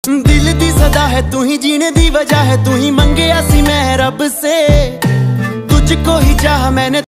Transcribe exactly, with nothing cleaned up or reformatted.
दिल दी सदा है तू ही, जीने दी वजह है तू ही, मंगे सी मैं रब से तुझको ही चाह मैंने।